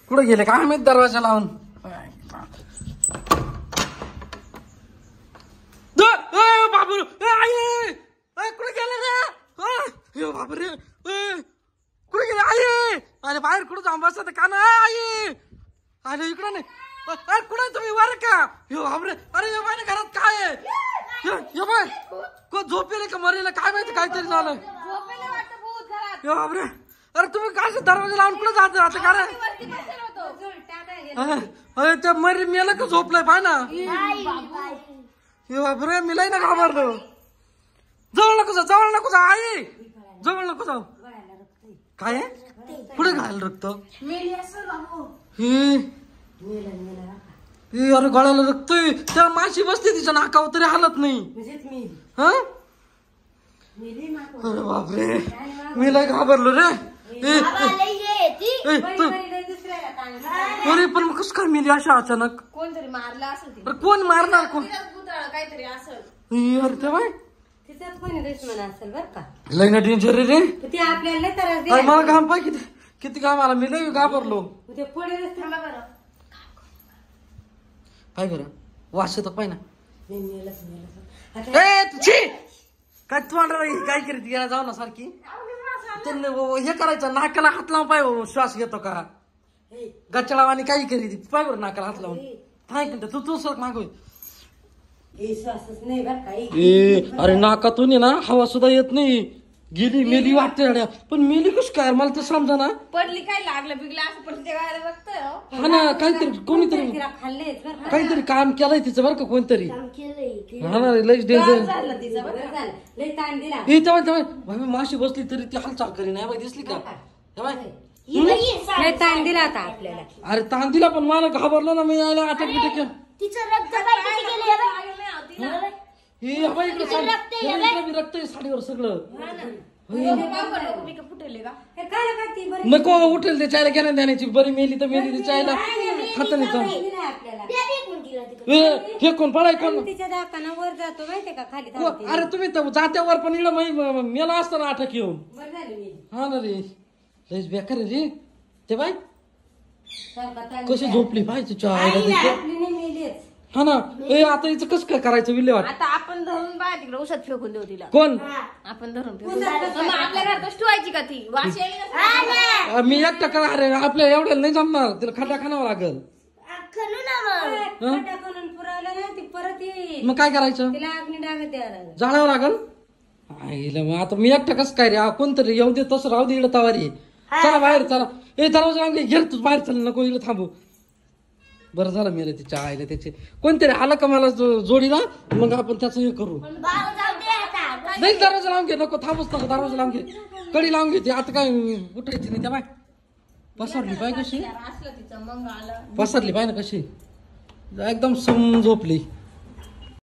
कुठे गेले काय माहित दरवाजा लावून बाबू कुठे गेले रे बापरे कुठे गेले आई अरे बाहेर कुठं जाऊन बसत का ना आई अरे इकडं नाही कुठे तुम्ही वर का यो बापरे अरे यो बाय घरात काय आहे यो बाय को झोपेले का मरेले काय माहिती काहीतरी झालं यो बापरे अरे तुम्ही काय दरवाजा लावून कुठे जात आता का रे अरे त्या मरी मेला का झोपलाय पाय ना यो बापरे मिलाई ना घाबरलो जवळ नको जा आई जवळ नको जाऊ काय पुढे घाल रक्त अरे गळ्याला रक्त त्या माशी बसते तिच्या नाकावर तरी हालत नाही हा अरे बापरे मी लय घाबरलो रे अरे पण कस काय मिली अशा अचानक कोणतरी मारलं असेल कोण मारणार कोण काहीतरी असेल अरे ते बाय तिच्यात कोणी दुश्मन असेल बर का लय ना डेंजर रे ते आपल्याला त्रास अरे मला घाम पाय किती घाम आला मी लय घाबरलो ते पुढे थांबा बरं काय बरं वास येतो पाय ना काय तू काय करीत गेला जाऊ ना सारखी हे करायचं नाकाला हात लावून पाय श्वास घेतो का गच्चळावानी काही करीत पाय बरं नाकाला हात लावून काय तू सर मागोय अरे नाकातून आहे ना हवा सुद्धा येत नाही गेली मेली वाटते पण मेली कस काय मला तर समजा ना पडली काय लागलं बिगलं असं पण ते रक्त हा ना काहीतरी कोणीतरी काहीतरी काम केलंय तिचं बरं का कोणतरी हा ना लयच डेंजर तेव्हा माशी बसली तरी ती हालचाल करी नाही बाई दिसली का ताण दिला आता आपल्याला अरे ताण दिला पण मला घाबरलो ना मी यायला अटक बिटक रक्त आहे साडीवर सगळं नको उठेल ते चायला घेण्या देण्याची बरी मेली तर मेली ते चायला खात नाही फेकून पळाय कोण वर जातो माहितीये का खाली अरे तुम्ही तर जात्यावर पण इकडं मेला असताना अटक येऊन हा ना रे लयच बेकार रे ते बाय कशी झोपली बाय तिच्या हा ना आता हिचं कसं काय करायचं विल्हेवाट आता आपण धरून बाहेर तिकडे उसात फेकून देऊ तिला कोण आपण धरून आपल्या घरात कशी ठेवायची का ती वाशी मी एकटा करा अरे आपल्या एवढ्याला नाही जमणार तिला खड्डा खाणावं लागल मग काय करायचं तिला अग्नी डागत द्यायला जाळावं लागल मग आता मी एकटा कसं काय रे कोणतरी येऊ दे तसं राहू दे इकडे तवारी चला बाहेर चला दरवाजा लावून घे तू बाहेर चल नको इकडे थांबू बरं झालं मेलं तिच्या आईला त्याचे कोणतरी आला का मला जोडीला मग आपण त्याचं हे करू नाही दरवाजा लावून घे नको थांबूच नको दरवाजा लावून घे कडी लावून घे आता काय उठायची नाही त्या बाय पसरली पाय कशी पसरली पाय ना कशी एकदम सम झोपली